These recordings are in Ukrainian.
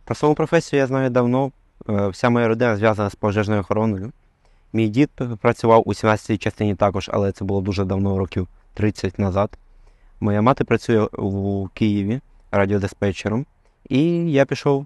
Про свою професію я знаю давно. Вся моя родина зв'язана з пожежною охороною. Мій дід працював у 17-й частині також, але це було дуже давно, років 30 назад. Моя мати працює у Києві радіодиспетчером. І я пішов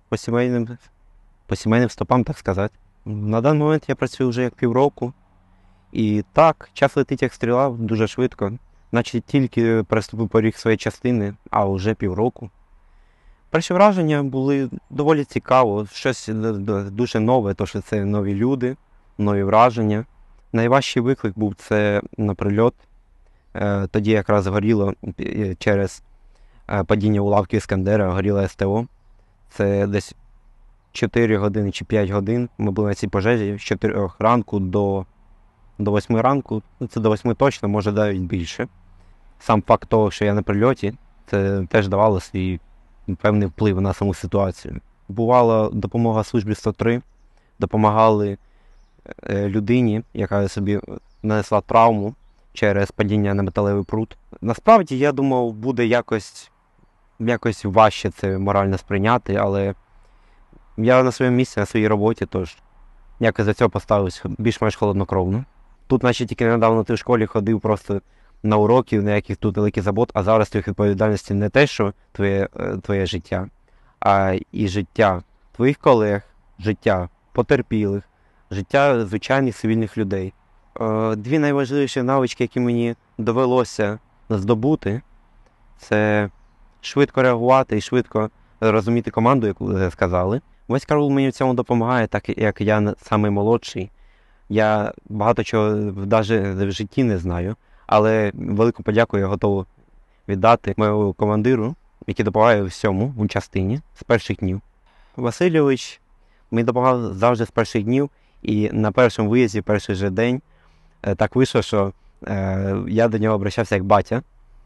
по сімейним стопам, так сказати. На даний момент я працюю вже як півроку. І так, час летить як стріла, дуже швидко. Наче тільки переступив поріг своєї частини, а вже півроку. Перші враження були доволі цікаво, щось дуже нове, тому що це нові люди, нові враження. Найважчий виклик був це на прильот. Тоді якраз горіло через падіння уламків Іскандера, горіло СТО. Це десь 4 години чи 5 годин. Ми були на цій пожежі з 4 ранку до 8 ранку. Це до 8 точно, може навіть більше. Сам факт того, що я на прильоті, це теж давало свій певний вплив на саму ситуацію. Бувала допомога службі 103, допомагали людині, яка собі нанесла травму через падіння на металевий прут. Насправді, я думав, буде якось важче це морально сприйняти, але я на своєму місці, на своїй роботі, тож якось до цього поставився більш-менш холоднокровно. Тут, наче тільки недавно ти в школі ходив просто на уроки, на яких тут великий забот, а зараз твоїх відповідальності не те, що твоє життя, а і життя твоїх колег, життя потерпілих, життя звичайних цивільних людей. Дві найважливіші навички, які мені довелося здобути, це швидко реагувати і швидко розуміти команду, яку ви сказали. Весь караул мені в цьому допомагає, так як я самий молодший. Я багато чого навіть в житті не знаю, але велику подяку я готовий віддати моєму командиру, який допомагає всьому у частині з перших днів. Васильович мені допомагав завжди з перших днів, і на першому виїзді, перший же день, так вийшло, що я до нього обращався як батя.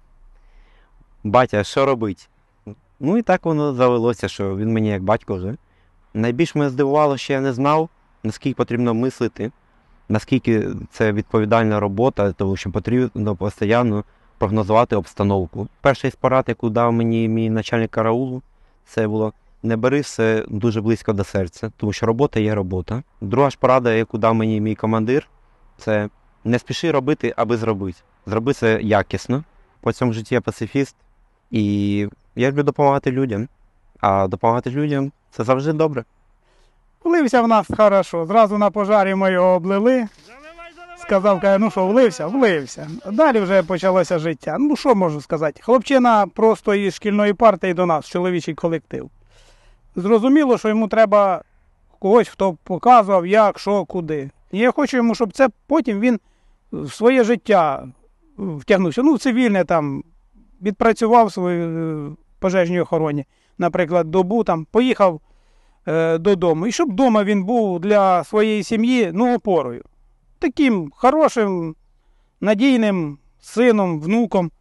Батя, що робить? Ну і так воно завелося, що він мені як батько вже. Найбільш мене здивувало, що я не знав, наскільки потрібно мислити, наскільки це відповідальна робота, тому що потрібно постійно прогнозувати обстановку. Перший порад, яку дав мені мій начальник караулу, це було: не бери все дуже близько до серця, тому що робота є робота. Друга ж порада, яку дав мені мій командир, це: не спіши робити, аби зробити. Зроби це якісно. По цьому житті я пацифіст, і я люблю допомагати людям. А допомагати людям – це завжди добре. Влився в нас хорошо. Зразу на пожарі ми його облили. Сказав, каже, ну що, влився? Влився. Далі вже почалося життя. Ну, що можу сказати? Хлопчина просто із шкільної партії до нас, чоловічий колектив. Зрозуміло, що йому треба когось, хто показував, як, що, куди. І я хочу йому, щоб це потім він в своє життя втягнувся. Ну, цивільне там, відпрацював в своїй пожежній охороні, наприклад, добу там, поїхав додому. І щоб вдома він був для своєї сім'ї, ну, опорою. Таким хорошим, надійним сином, внуком.